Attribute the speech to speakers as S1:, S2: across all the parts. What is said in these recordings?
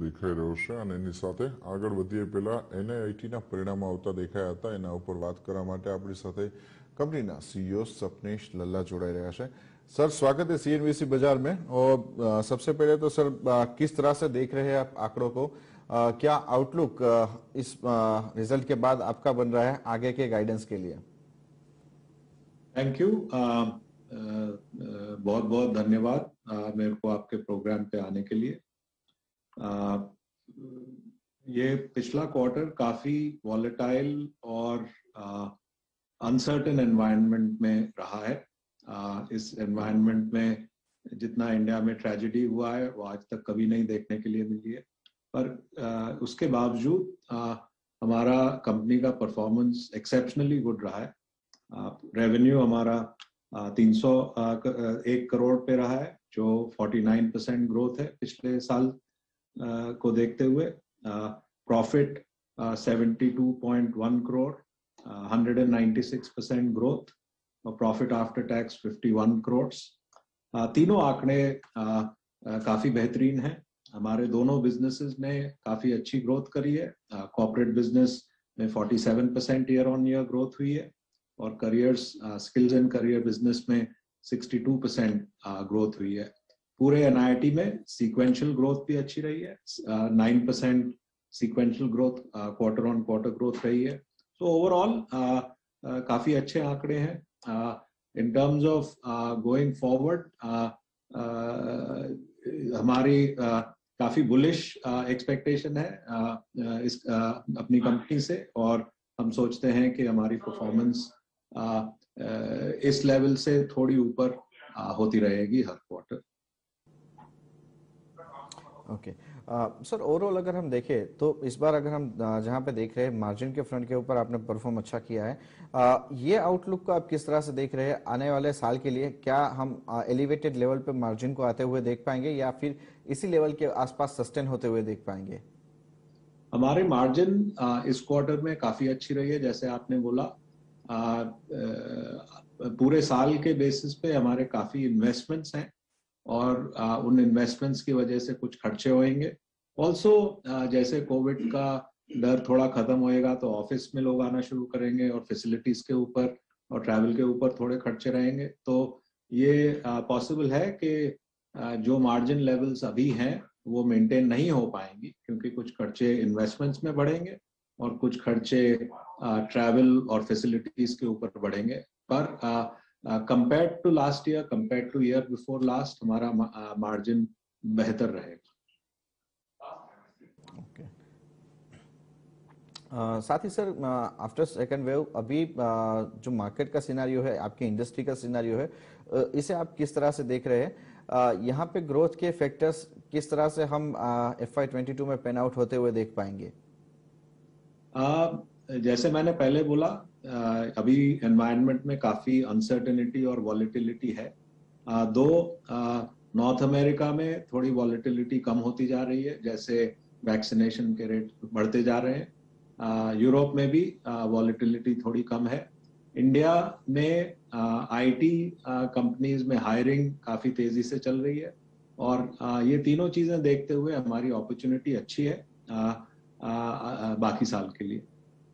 S1: દેખાઈ રહ્યો છે અને એની સાથે આગળ વધીએ પહેલા NIITના પરિણામો આવતા દેખાયા હતા। એના ઉપર વાત કરવા માટે આપણી સાથે कंपनी CEO सपनेश लल्ला जोड़ाई रहा है। सर, स्वागत है CNBC बाजार में। और सबसे पहले तो सर, किस तरह से देख रहे हैं आप आंकड़ों को? क्या आउटलुक इस रिजल्ट के बाद आपका बन रहा है आगे के गाइडेंस के लिए?
S2: Thank you. बहुत बहुत धन्यवाद मेरे को आपके प्रोग्राम पे आने के लिए। ये पिछला क्वार्टर काफी वॉलेटाइल और अनसर्टेन एनवायरनमेंट में रहा है। इस एनवायरनमेंट में जितना इंडिया में ट्रेजेडी हुआ है वो आज तक कभी नहीं देखने के लिए मिली है, पर उसके बावजूद हमारा कंपनी का परफॉर्मेंस एक्सेप्शनली गुड रहा है। रेवेन्यू हमारा 301 करोड़ पे रहा है, जो 49% ग्रोथ है पिछले साल को देखते हुए। प्रॉफिट 72.1 करोड़, 196% ग्रोथ, और प्रॉफिट आफ्टर टैक्स 51 करोड़। तीनों आंकड़े काफी बेहतरीन हैं। हमारे दोनों बिजनेसेस ने काफी अच्छी ग्रोथ करी है। कॉर्पोरेट बिजनेस में 47% ईयर ऑन ईयर ग्रोथ हुई है, और careers skills and career business में 62% ग्रोथ हुई है। पूरे NIIT में सीक्वेंशियल ग्रोथ भी अच्छी रही है। 9% sequential growth, quarter on quarter growth रही है। तो ओवरऑल काफी अच्छे आंकड़े हैं। In terms of going forward हमारी काफी बुलिश एक्सपेक्टेशन है इस अपनी कंपनी से, और हम सोचते हैं कि हमारी परफॉर्मेंस इस लेवल से थोड़ी ऊपर होती रहेगी हर क्वार्टर।
S3: ओके सर, ओवरऑल अगर हम देखें तो इस बार अगर हम जहां पे देख रहे हैं मार्जिन के फ्रंट के ऊपर आपने परफॉर्म अच्छा किया है। ये आउटलुक को आप किस तरह से देख रहे हैं आने वाले साल के लिए? क्या हम एलिवेटेड लेवल पे मार्जिन को आते हुए देख पाएंगे, या फिर इसी लेवल के आसपास सस्टेन होते हुए देख पाएंगे?
S2: हमारी मार्जिन इस क्वार्टर में काफी अच्छी रही है। जैसे आपने बोला, पूरे साल के बेसिस पे हमारे काफी इन्वेस्टमेंट्स हैं, और उन इन्वेस्टमेंट्स की वजह से कुछ खर्चे होंगे। ऑल्सो जैसे कोविड का डर थोड़ा खत्म होएगा तो ऑफिस में लोग आना शुरू करेंगे, और फैसिलिटीज के ऊपर और ट्रैवल के ऊपर थोड़े खर्चे रहेंगे। तो ये पॉसिबल है कि जो मार्जिन लेवल्स अभी हैं वो मेंटेन नहीं हो पाएंगी, क्योंकि कुछ खर्चे इन्वेस्टमेंट्स में बढ़ेंगे और कुछ खर्चे ट्रैवल और फैसिलिटीज के ऊपर बढ़ेंगे। पर compared to last year, compared to year before last, हमारा मार्जिन बेहतर रहेगा।
S3: ओके। साथ ही सर, आफ्टर सेकेंड वेव अभी जो मार्केट का सिनारियो है, आपकी इंडस्ट्री का सिनारियो है, इसे आप किस तरह से देख रहे हैं? यहाँ पे ग्रोथ के फैक्टर्स किस तरह से हम FY22 में पेन आउट होते हुए देख पाएंगे?
S2: जैसे मैंने पहले बोला, अभी एनवायरनमेंट में काफी अनसर्टेनिटी और वॉलेटिलिटी है। दो नॉर्थ अमेरिका में थोड़ी वॉलेटिलिटी कम होती जा रही है, जैसे वैक्सीनेशन के रेट बढ़ते जा रहे हैं। यूरोप में भी वॉलेटिलिटी थोड़ी कम है। इंडिया में IT कंपनीज में हायरिंग काफी तेजी से चल रही है, और ये तीनों चीजें देखते हुए हमारी अपॉर्चुनिटी अच्छी है बाकी साल के लिए।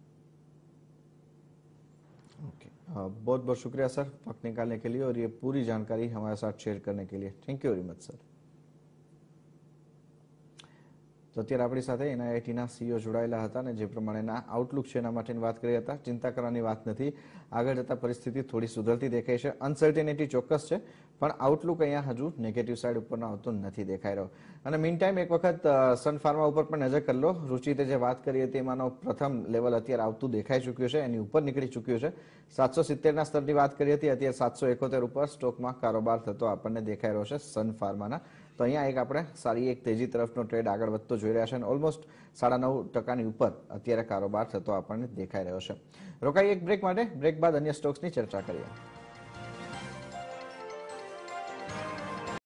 S3: बहुत बहुत शुक्रिया सर वक्त निकालने के लिए, और ये पूरी जानकारी हमारे साथ शेयर करने के लिए। Thank you very much sir. तो અત્યારે આપણી સાથે NIITના CEO જોડાયેલા હતા, અને જે પ્રમાણેના આઉટલુક છે એના માટેની વાત કરી હતા। ચિંતા કરવાની વાત નથી, આગળ જતા પરિસ્થિતિ થોડી સુધરતી દેખાય છે। અનસર્ટેનિટી ચોક્કસ છે, પણ આઉટલુક અહીંયા હજુ નેગેટિવ સાઈડ ઉપરનો આવતો નથી દેખાઈ રહ્યો। અને મીન ટાઈમ એક વખત सन फार्मा ઉપર પણ નજર કરી લો। रुचिते જે વાત કરી હતી એમાંનો પ્રથમ લેવલ અત્યારે આવતું દેખાઈ ચૂક્યું છે, એની ઉપર નીકળી ચૂક્યું છે। 770ના સ્તરની વાત કરી હતી, અત્યારે 771 ઉપર સ્ટોકમાં કારોબાર થતો આપણને દેખાઈ રહ્યો છે सन फार्माના। तो अहीं एक આપણે સારી એક તેજી તરફનો ટ્રેડ આગળ વધતો જોઈ રહ્યા છે, અને ઓલમોસ્ટ 9.5% ઉપર અત્યારે કારોબાર થતો આપણને દેખાઈ રહ્યો છે। રોકાઈ એક બ્રેક માટે, બ્રેક બાદ અન્ય સ્ટોક્સની ચર્ચા કરીએ।